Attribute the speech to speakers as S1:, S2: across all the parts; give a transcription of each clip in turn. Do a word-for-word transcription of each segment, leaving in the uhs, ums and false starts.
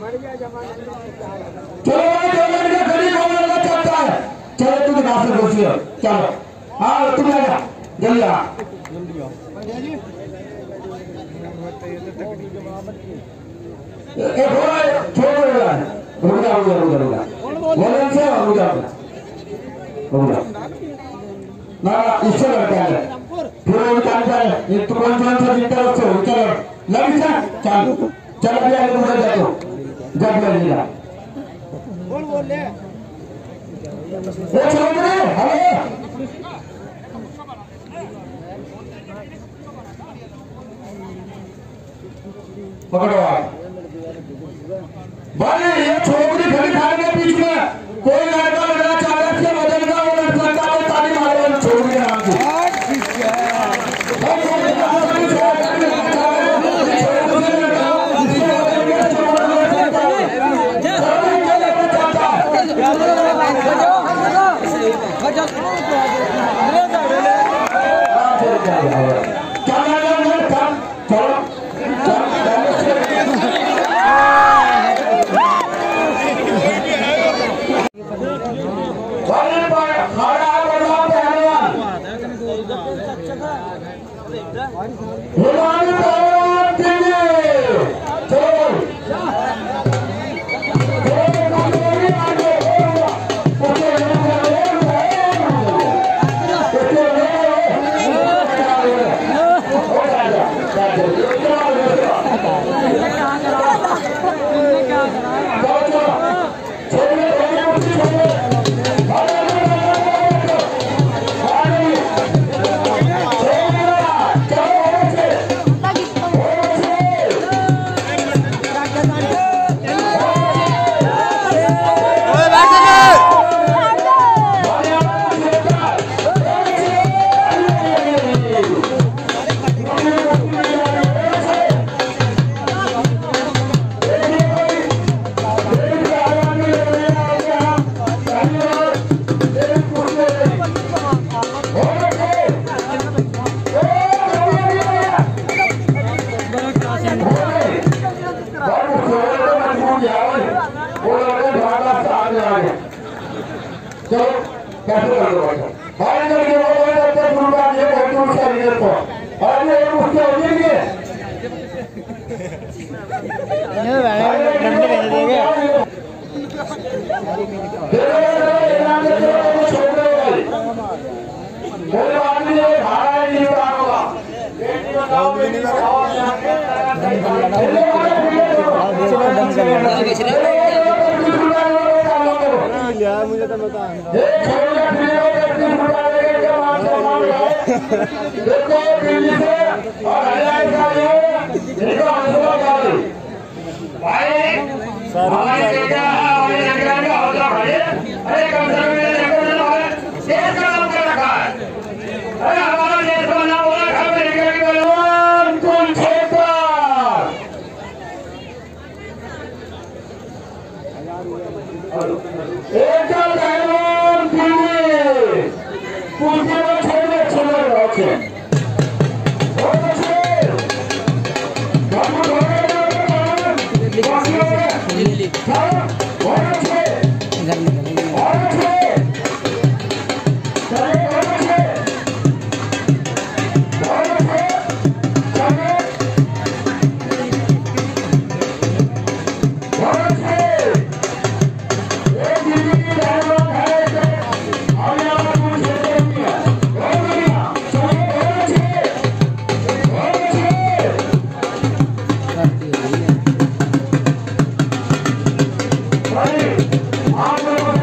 S1: चलो तू तो घास घुसी हो चलो हाँ तुम आ जा जल्दी आ ए थोड़ा छोड़ दो यार रुक जा रुक जा रुक जा रुक जा बोल से रुक जा रुक जा ना इससे लड़का है फिर वो काम कर ये तो कौन कौन सा जीता है उसको चलो लग जा चल चल अभी आगे मुझे जाओ जब लगेगा बोल बोल ले वो चलो रे हेलो पकड़ो भाई ये छोकरी खड़ी खाने के बीच में कोई लड़का लड़का चालक से बदल का वो लड़का का ताली मारे छोकरी नाम से मुझे तो बता
S2: आप लोगों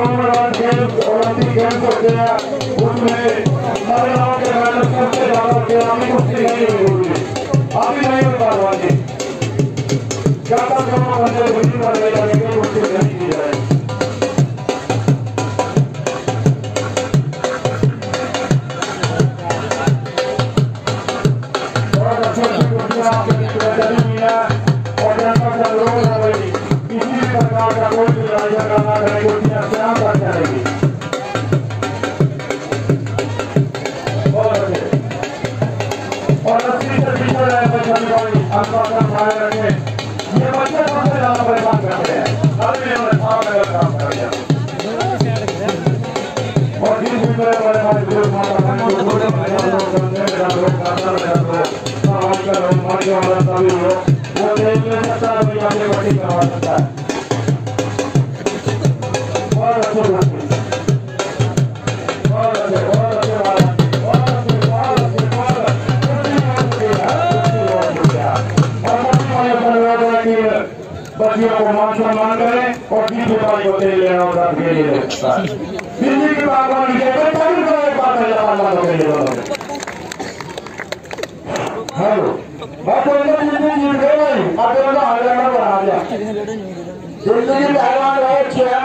S1: कॉमनवेल्थ गेम्स ओलंपिक गेम्स होते हैं उसमें महिलाओं के मेडल सबसे ज्यादा होते हैं। अभी कुश्ती नहीं हुई, अभी नहीं हो पा रहा जी। जब तक दोनों बंदे विधि कर रहे हैं कुश्ती नहीं की जाए। बहुत अच्छी अच्छी कुश्तियां आपके बीच चली हुई है और जनता से अनुरोध है भाई किसी भी प्रकार का कोई भी लड़ाई करना है कुश्तियां स्वयं कर चलेगी। बहुत अच्छे और अस्सी से पीछे रहे बच्चों भाई अनुशासन बनाए रखें। ये बच्चे सबसे ज्यादा परेशान करते हैं, हर भी उन्हें साफ नजर काम कर दिया और जिस भी तरह बड़े भाई विरोध माता को छोटे भाई लोग करने का लोग करता रहता है समाज का लोग मार के वाला सभी लोग वो देख ले सकता है भैया ये बड़ी करवा सकता है। बहुत अच्छे दोस्त बहुत अच्छे बहुत अच्छे वाला बहुत अच्छे बहुत अच्छे बहुत अच्छे बच्चियों को मान सम्मान करें और बीस रुपये को दे लेना उधर के लिए दिल्ली की बागवानी के पैंतालीस सौ एक बात है वालों के लिए। हेलो बात हो गई दिल्ली जी गए भाई आप लोग हरियाणा बना दिया दिल्ली की पहलवान रहे छह